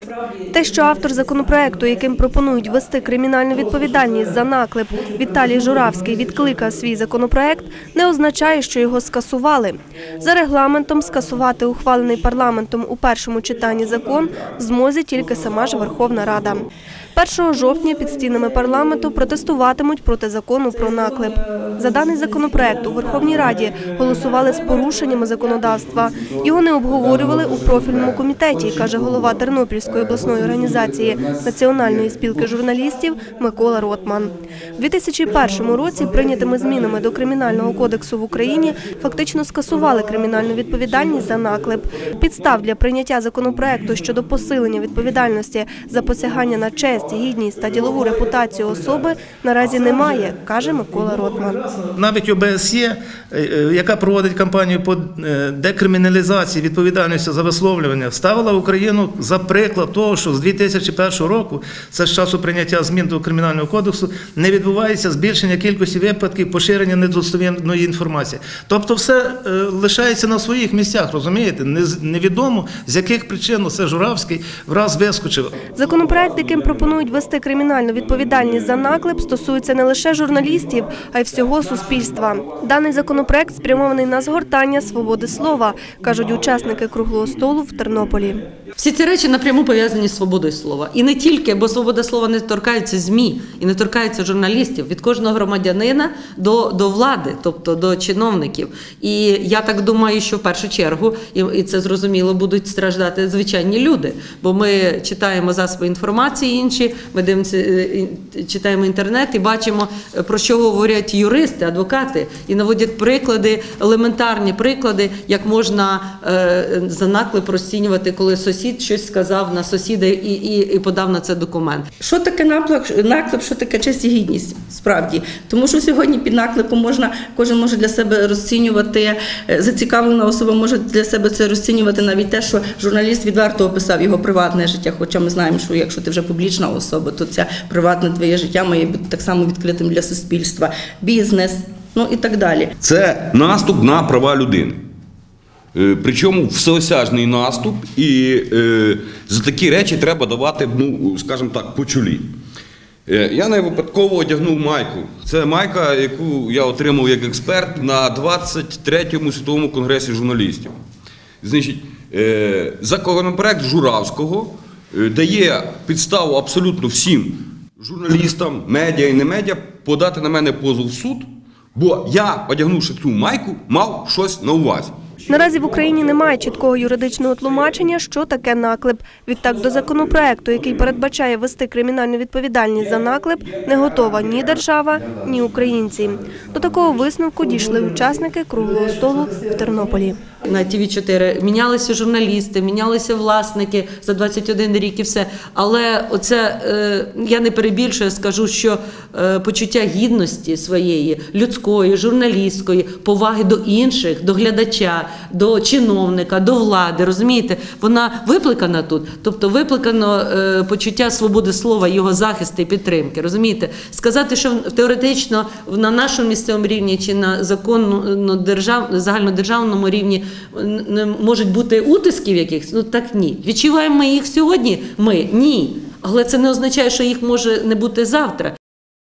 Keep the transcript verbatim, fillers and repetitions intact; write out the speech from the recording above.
Те, що автор законопроекту, яким пропонують ввести кримінальну відповідальність за наклеп, Віталій Журавський відкликав свій законопроект, не означає, що його скасували. За регламентом скасувати ухвалений парламентом у першому читанні закон в змозі тільки сама ж Верховна Рада. першого жовтня під стінами парламенту протестуватимуть проти закону про наклеп. За даний законопроект у Верховній Раді голосували з порушеннями законодавства. Його не обговорювали у профільному комітеті, каже голова Тернопільської обласної організації Національної спілки журналістів Микола Ротман. У дві тисячі першому році прийнятими змінами до Кримінального кодексу в Україні фактично скасували кримінальну відповідальність за наклеп. Підстав для прийняття законопроекту щодо посилення відповідальності за посягання на честь, гідність та ділову репутацію особи наразі немає, каже Микола Ротман. Навіть О Б С Є, яка проводить кампанію по декриміналізації відповідальності за висловлювання, ставила Україну за приклад того, що з дві тисячі першого року, це з часу прийняття змін до Кримінального кодексу, не відбувається збільшення кількості випадків поширення недостовірної інформації. Тобто все лишається на своїх місцях, розумієте? Невідомо, з яких причин це Журавський враз вискочив. Законопроект, яким пропонують ввести кримінальну відповідальність за наклеп, стосується не лише журналістів, а й всього суспільства. Даний законопроект спрямований на згортання свободи слова, кажуть учасники круглого столу в Тернополі. Всі ці речі напряму пов'язані з свободою слова. І не тільки, бо свобода слова не торкається ЗМІ і не торкається журналістів, від кожного громадянина до, до влади, тобто до чиновників. І я так думаю, що в першу чергу, і, і це зрозуміло, будуть страждати звичайні люди. Бо ми читаємо засоби інформації інші, ми дивимося, читаємо інтернет і бачимо, про що говорять юристи, адвокати, і наводять приклади, елементарні приклади, як можна е, за наклеп розцінювати, коли сусід щось сказав на сусіда і, і, і подав на це документ. Що таке наклеп, наклеп, що таке честь і гідність, справді? Тому що сьогодні під наклепом можна, кожен може для себе розцінювати, зацікавлена особа може для себе це розцінювати навіть те, що журналіст відверто описав його приватне життя, хоча ми знаємо, що якщо ти вже публічна особа, то це приватне твоє життя має бути так само відкритим для суспільства, бізнес, ну і так далі. Це наступ на права людини. Причому всеосяжний наступ, і е, за такі речі треба давати, ну, скажімо так, по чолі. Е, я не випадково одягнув майку. Це майка, яку я отримав як експерт на двадцять третьому світовому конгресі журналістів. Значить, е, законопроект Журавського е, дає підставу абсолютно всім журналістам, медіа і не медіа подати на мене позов в суд, бо я, одягнувши цю майку, мав щось на увазі. Наразі в Україні немає чіткого юридичного тлумачення, що таке наклеп. Відтак до законопроекту, який передбачає ввести кримінальну відповідальність за наклеп, не готова ні держава, ні українці. До такого висновку дійшли учасники круглого столу в Тернополі. На Ті Ві чотири мінялися журналісти, мінялися власники за двадцять один рік і все. Але оце, я не перебільшую, скажу, що почуття гідності своєї, людської, журналістської, поваги до інших, до глядача, до чиновника, до влади, розумієте, вона викликана тут, тобто викликано почуття свободи слова, його захисту і підтримки, розумієте. Сказати, що теоретично на нашому місцевому рівні чи на законно держав, загальнодержавному рівні не можуть бути утисків якихось, ну так ні. Відчуваємо ми їх сьогодні? Ми? Ні. Але це не означає, що їх може не бути завтра.